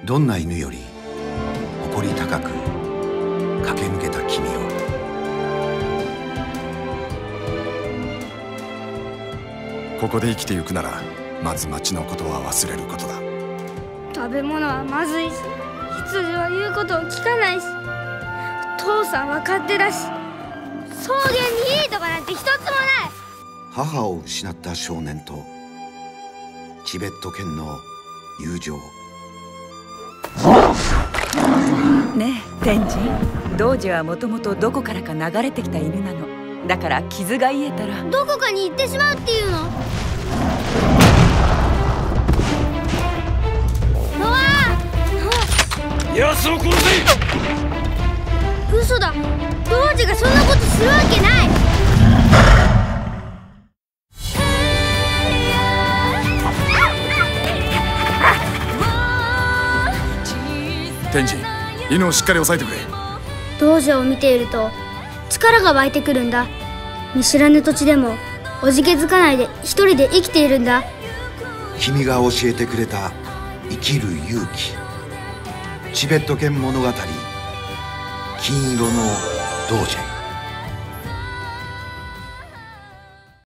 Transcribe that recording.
どんな犬より誇り高く駆け抜けた君を。 ここで生きてゆくならまず町のことは忘れることだ。 食べ物はまずいし、羊は言うことを聞かないし、父さんは勝手だし、草原にいいとこなんて一つもない。 母を失った少年とチベット犬の友情。 ねえ天神、童子はもともとどこからか流れてきた犬なの。だから傷が癒えたらどこかに行ってしまうっていうの。 奴を殺せ！ 嘘だ、童子がそんなことするわけない。 天神、犬をしっかり抑えてくれ。 童子を見ていると力が湧いてくるんだ。見知らぬ土地でもおじけづかないで一人で生きているんだ。 君が教えてくれた生きる勇気。チベット犬物語、金色の童子。